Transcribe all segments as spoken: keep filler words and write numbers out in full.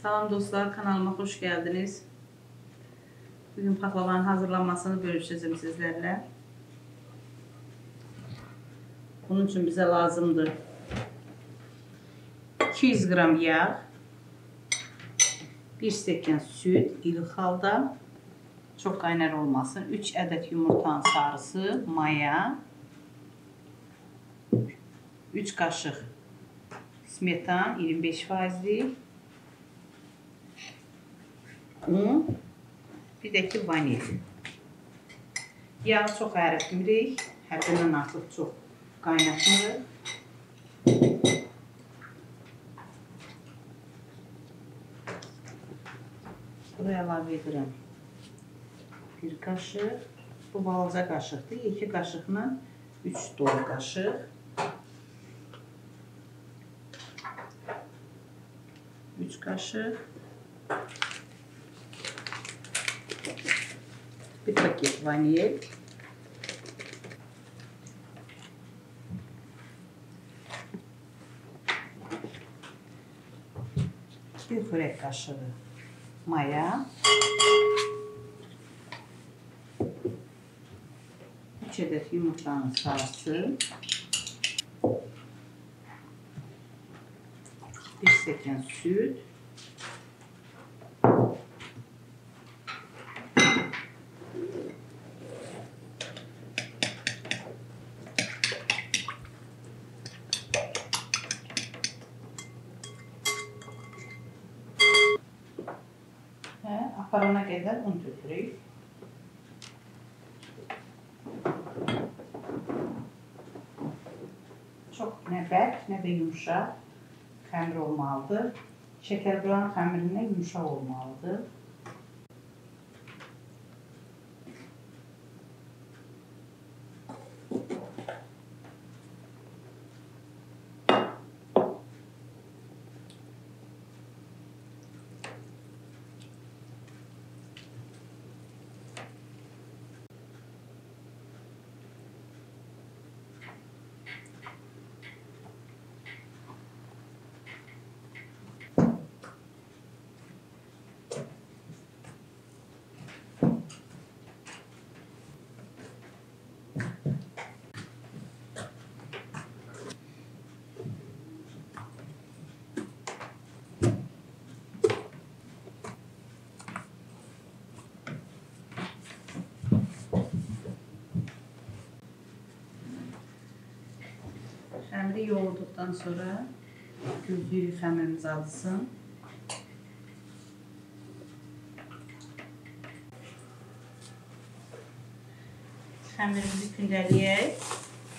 Salam dostlar, kanalıma hoş geldiniz. Bugün paklavanın hazırlanmasını bölüşeceğim sizlerle. Bunun için bize lazımdır iki yüz gram yağ, bir stəkan süt, ilik halda, çok kaynar olmasın, üç adet yumurtanın sarısı, maya, üç kaşık smetan iyirmi beş faizli, un, bir də ki vanil. Yağı çox əritmirik, həddindən artıq çox qaynatmırıq. Buraya əlavə edirəm bir kaşıq, bu balaca kaşıqdır, iki kaşıqla üç dolu kaşıq. üç kaşıq. Bir paket vanil. Bir xörək kaşığı maya. üç adet yumurtanın sarısı. bir stəkan süt. Və aparana qədər un tökürük. Çox nə bərk, nə də yumuşaq xəmir olmalıdır. Şəkərburanın xəmirindən yumuşaq olmalıdır. Xəmiri yoğurduqdan sonra gözləyirik xəmirimiz alsın. Xəmirimizi kündələyək.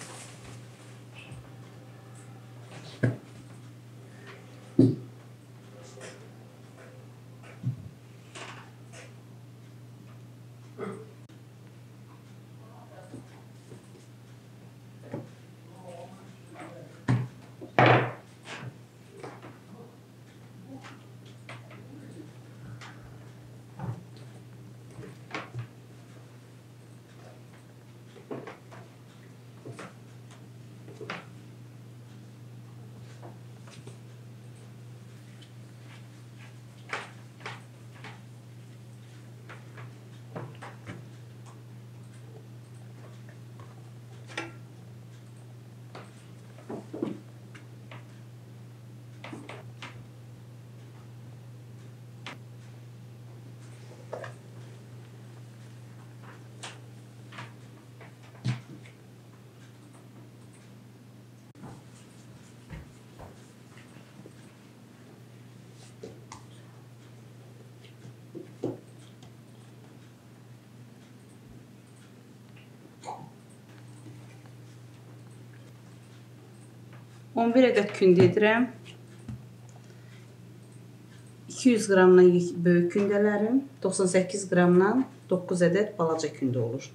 on bir ədəd kündə edirəm. iki yüz qramdan böyük kündələrim, doxsan səkkiz qramdan doqquz ədəd balaca kündə olur.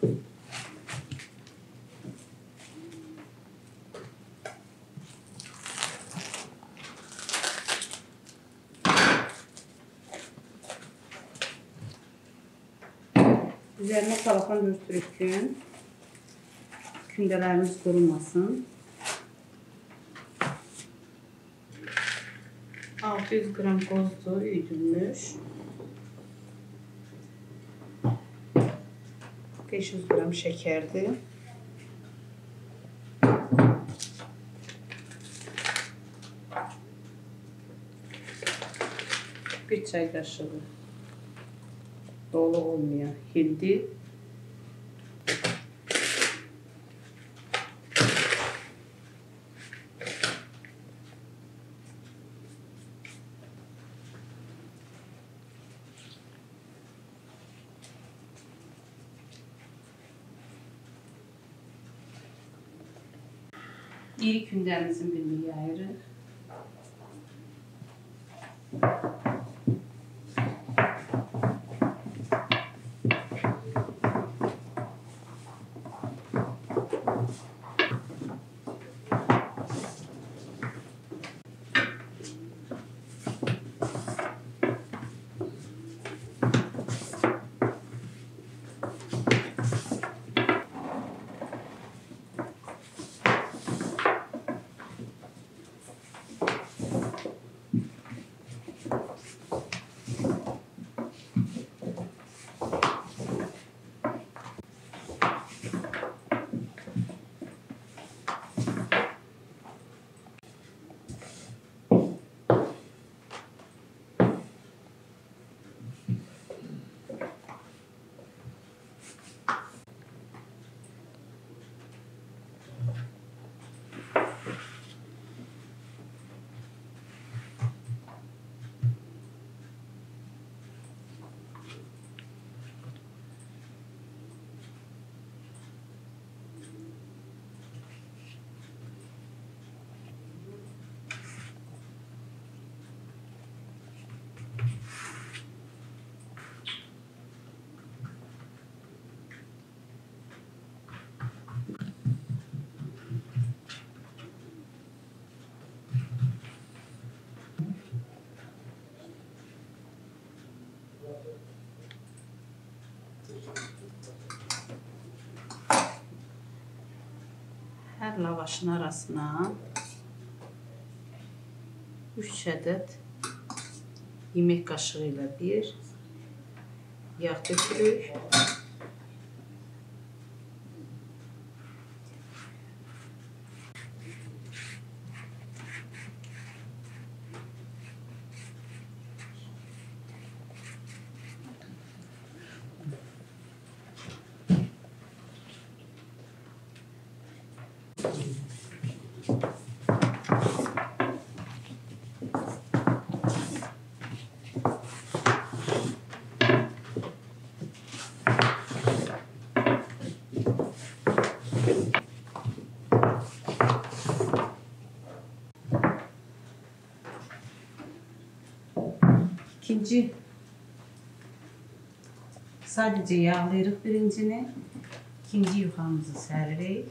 Üzerine salakan döktürürken kündelerimiz kurumasın. altı yüz gram kozdu üyütülmüş. beş yüz gram şekerdi. Bir çay kaşığı dolu olmayan hindi. İri kündemizin bir milyarı. Her lavaşın arasına üç adet yemek kaşığıyla bir yağ dökülür. İkinci sadece yağlayırıq birincini, ikinci yufamızı səririk.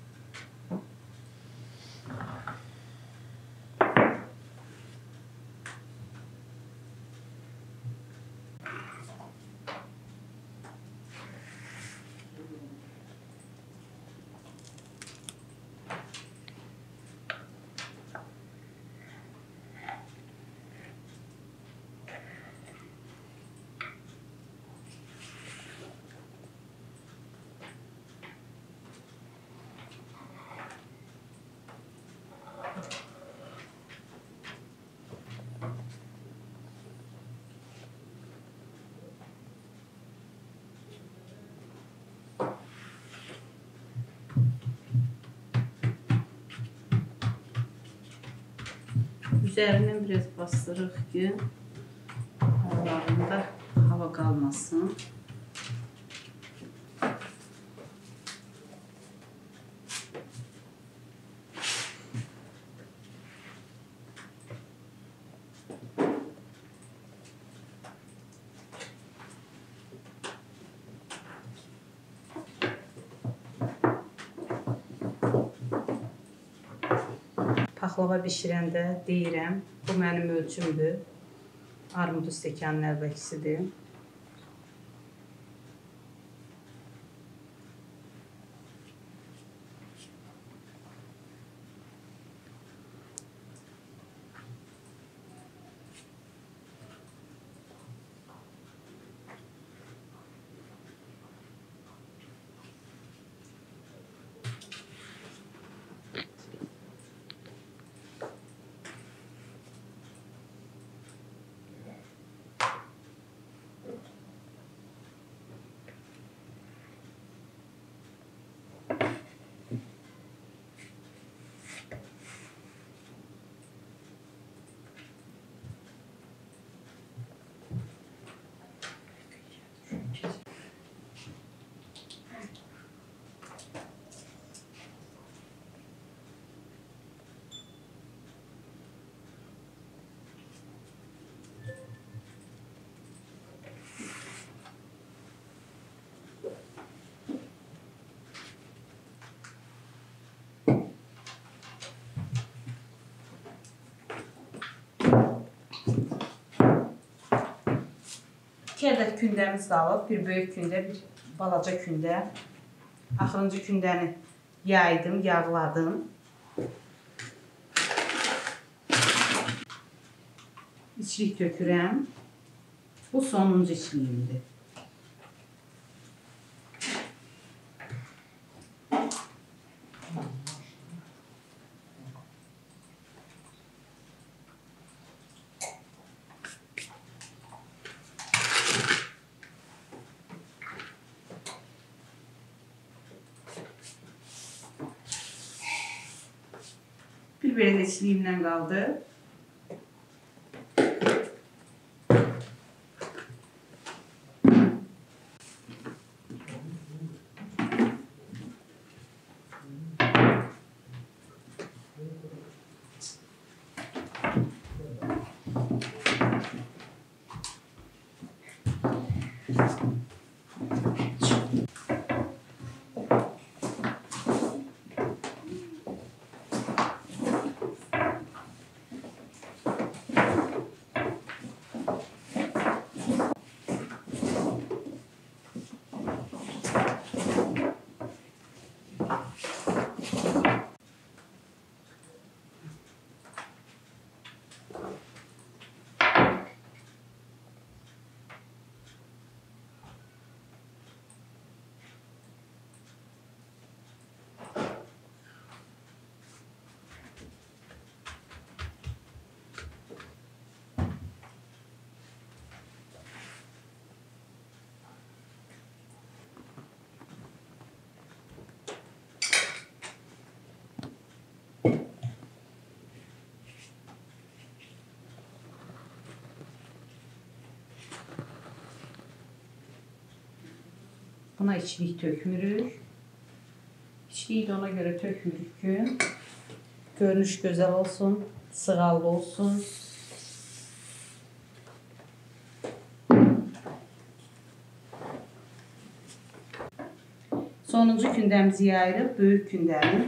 Üzerinden biraz bastırırıq ki aralarında hava kalmasın. Paxlava bişirəndə deyirəm, bu mənim ölçümdür. Armudu stəkanın əvvəlkisidir. İki ədəd kündəmiz qalıb, bir böyük kündə, bir balaca kündə. Axırıncı kündəni yaydım, yağladım. İçlik tökürəm. Bu sonuncu içliyimdir. Bir belə də içliyimdən qaldı. Buna içlik tökmürük. İçliyi de ona göre tökmürük ki görünüş güzel olsun, sığallı olsun. Sonuncu kündəmizi yayırıq, böyük kündəni.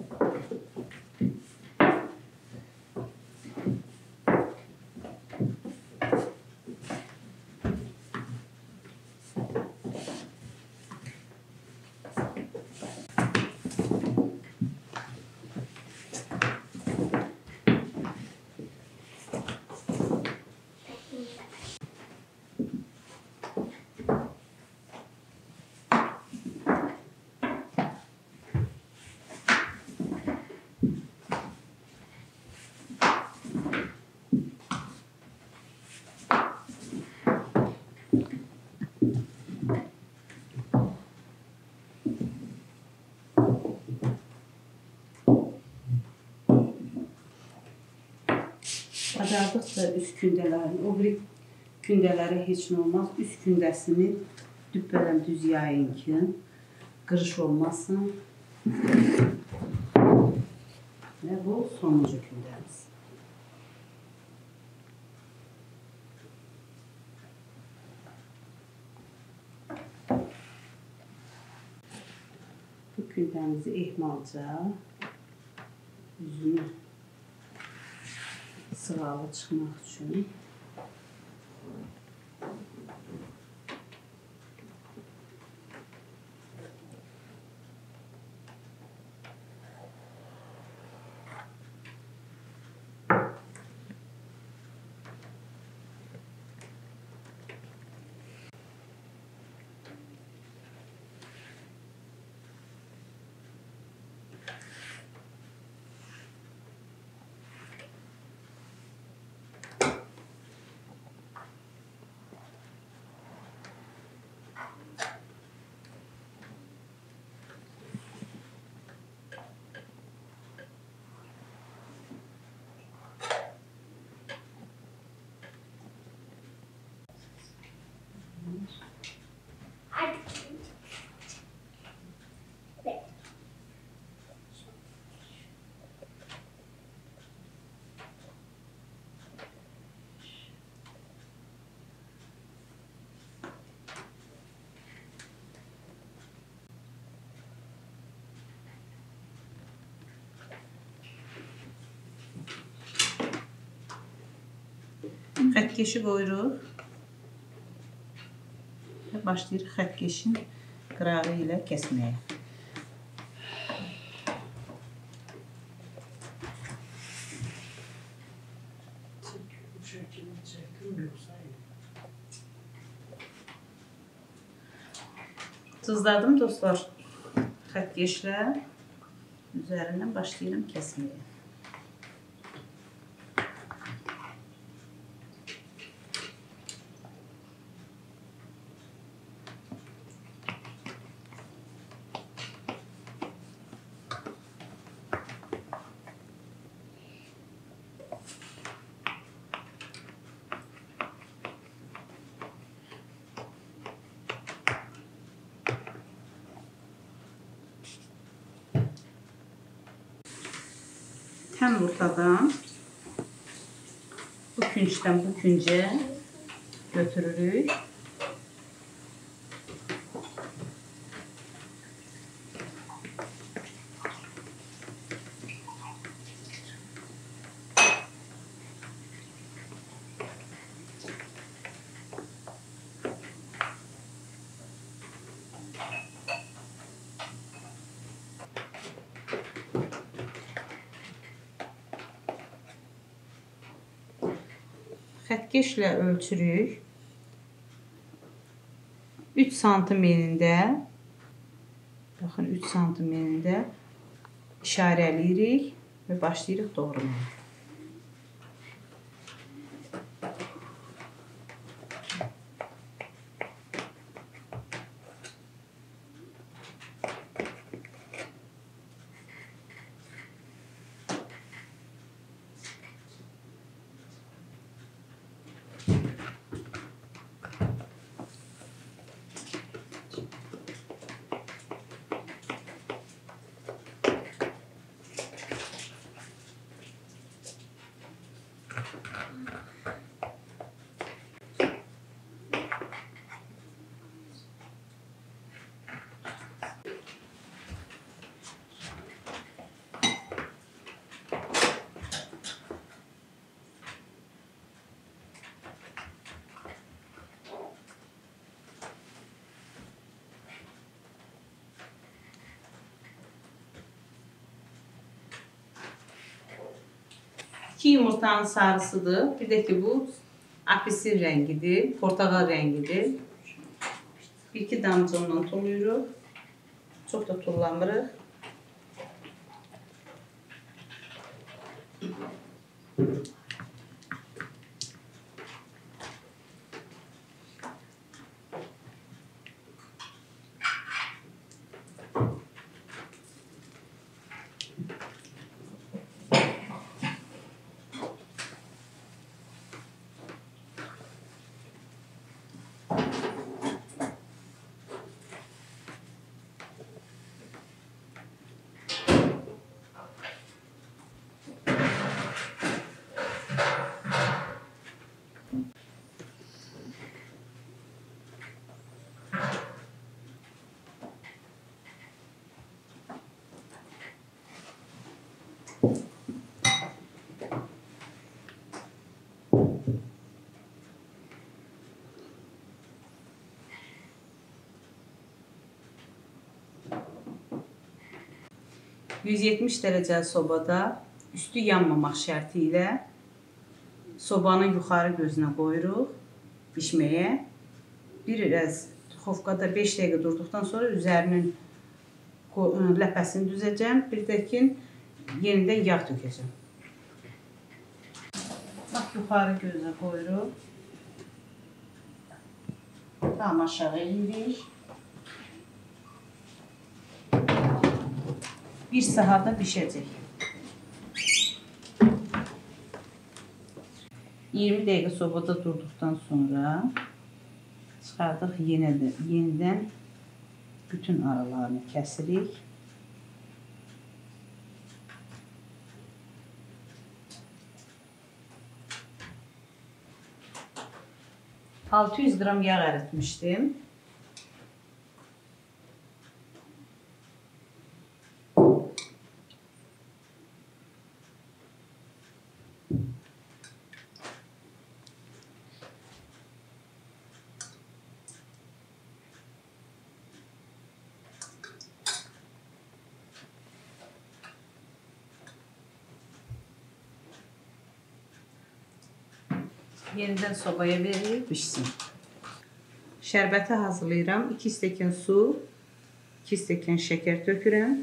Bacardıqca üst kündələrini, o bir kündələri heç nə olmaz. Üst kündəsini düppələm düz yayın ki, qırış olmasın. Və bu sonuncu kündəmiz. Bu kündəmizi ehmalca üzünü Sıvalı çıxmaq üçün. Xətkeşi qoyuruq və başlayırıq xətkeşin qırağı ilə kəsməyə. Tuzladım dostlar. Xətkeşlə üzərindən başlayıram kəsməyə. Təm ortadan bu küncdən bu küncə götürürük. Xətkeşlə ölçürük. üç santim enində, baxın üç santim enində işarələyirik və başlayırıq doğramaya. İki yumurtanın sarısıdır. Bir də ki bu apisin rəngidir, portağal rəngidir. Bir iki damcı ondan tuluyuruq. Çox da tullamırıq. yüz yetmiş dərəcəli sobada üstü yanmamaq şərti ilə sobanın yuxarı gözünə qoyuruq bişməyə. Biraz duxovkada beş dəqiqə durduqdan sonra üzərinin ləpəsini düzəcəm. Bir də ki, yenidən yağ tökəcəm. Bax, yuxarı gözünə qoyuruq. Tam aşağı eləyirik. Bir sahada bişəcək. iyirmi dəqiqə sobada durduqdan sonra çıxardıq yenidən, yenidən bütün aralarını kəsirik. altı yüz qram yağ əritmişdim. Yenidən sobaya verib pişsin. Şərbəti hazırlayıram. iki stəkan su, iki stəkan şəkər tökürəm.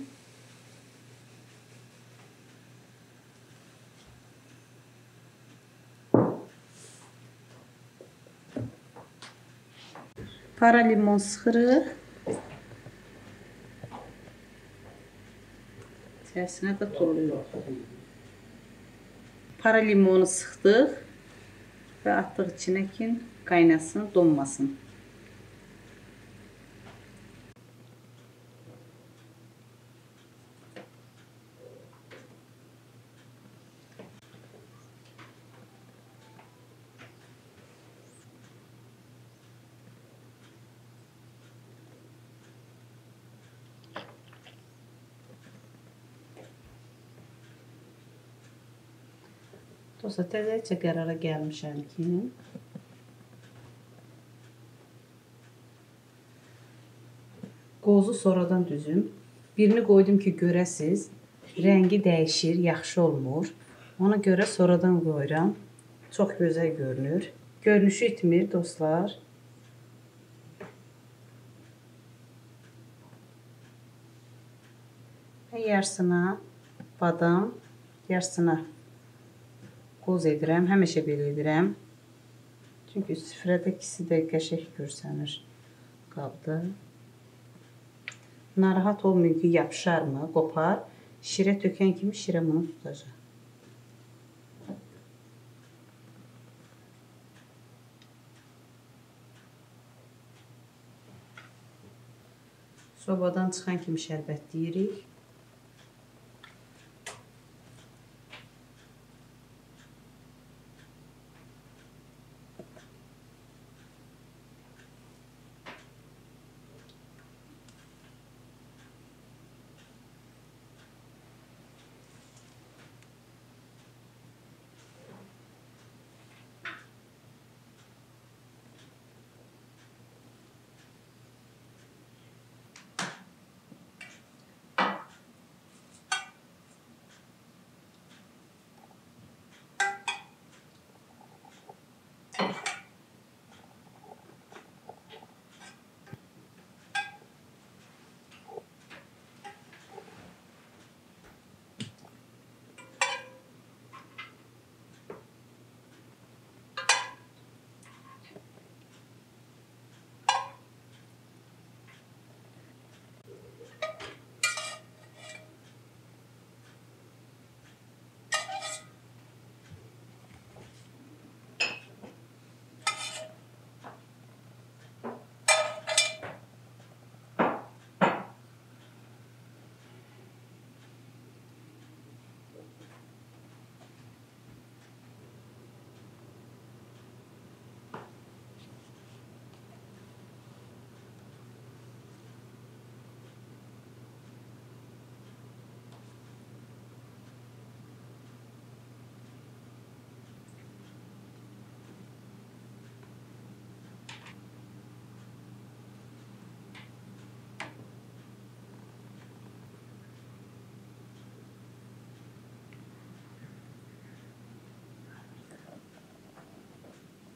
Para limon sıxırıq. İçərisinə də tuluruq. Para limonu sıxdıq və atdıq içinə ki, qaynasın, donmasın. Dosta təzəcə qərara gəlmişəm ki, qozu sonradan düzüm. Birini qoydum ki, görəsiz, rəngi dəyişir, yaxşı olmur. Ona görə sonradan qoyuram. Çox gözəl görünür. Görünüşü itmir, dostlar. Və yarısına badam, yarısına qoz edirəm. Həmişə belə edirəm. Çünki süfrədə ikisi də qəşəng görsənir qabda. Narahat olmayın ki, yapışar mı, qopar. Şirə tökən kimi şirə bunu tutacaq. Sobadan çıxan kimi şərbətləyirik.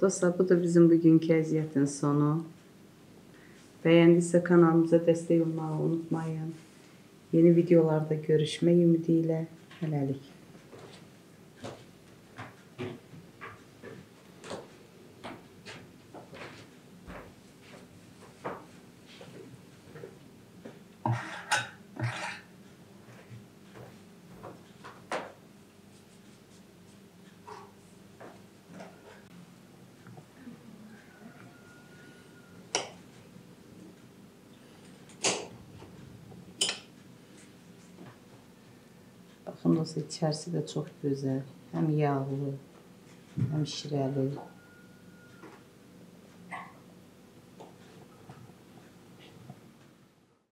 Dostlar, bu da bizim bugünkü əziyyətin sonu. Bəyəndiysə kanalımıza dəstək olmağı unutmayın. Yeni videolarda görüşmək ümidi ilə hələlik. Baxın dostlar, içərisi də çox gözəl. Həm yağlı, həm şirəli.